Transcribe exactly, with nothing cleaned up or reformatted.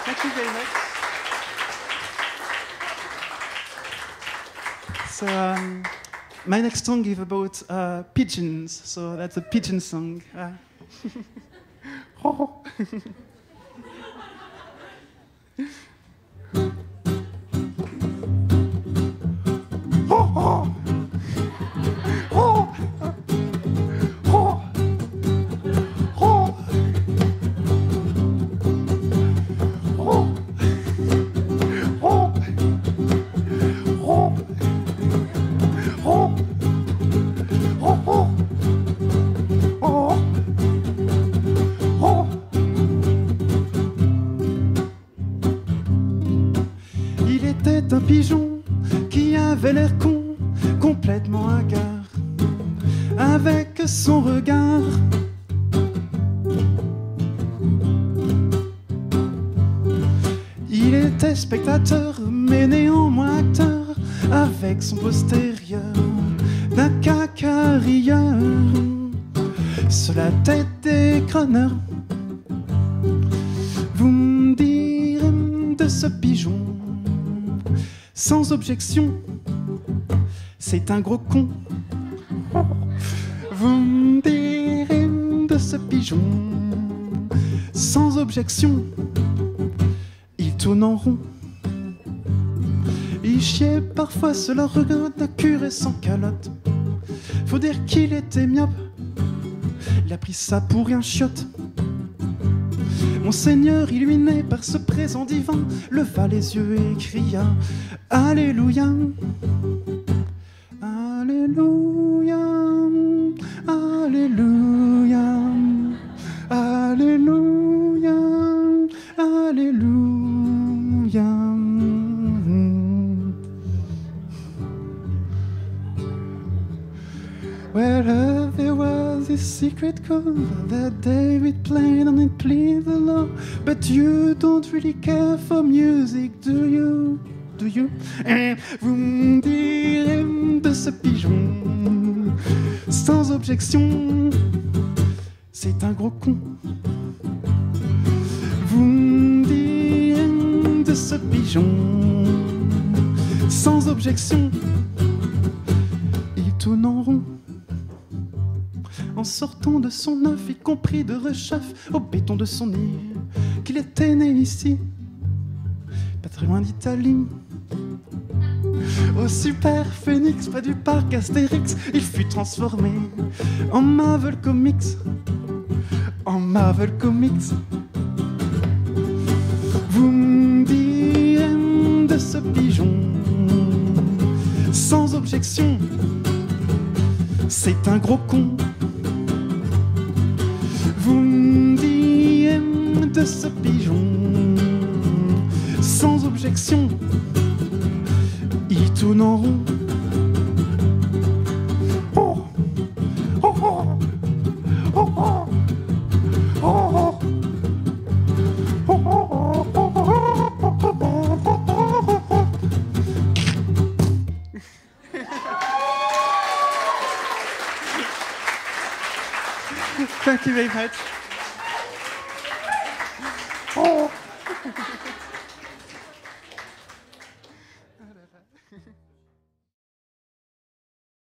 Thank you very much. So, um, my next song is about uh, pigeons. So that's a pigeon song. Uh, oh. Un pigeon qui avait l'air con, complètement hagard, avec son regard. Il était spectateur, mais néanmoins acteur, avec son postérieur d'un cacarieur sur la tête des crâneurs. Vous me direz de ce pigeon, sans objection, c'est un gros con. Vous me direz de ce pigeon, sans objection, il tourne en rond. Il chiait parfois, cela regarde un curé sans calotte. Faut dire qu'il était myope, il a pris ça pour un chiotte. Monseigneur, illuminé par ce présent divin, leva les yeux et cria Alléluia, Alléluia, Alléluia, Alléluia, Alléluia. Well, there was a secret chord that David played and it pleased the Lord. But you don't really care for music, do you? Do you? Et vous me direz de ce pigeon, sans objection, c'est un gros con. Vous me direz de ce pigeon, sans objection, il tourne en rond. En sortant de son œuf, il comprit de rechef au béton de son nid qu'il était né ici, pas très loin d'Italie. Au super phénix, près du parc Astérix, il fut transformé en Marvel Comics, en Marvel Comics. Vous me direz de ce pigeon, sans objection, c'est un gros con. Vous me direz de ce pigeon, sans objection, il tourne en rond. Oh, oh, oh, oh, oh, oh, Thank you very much. Oh.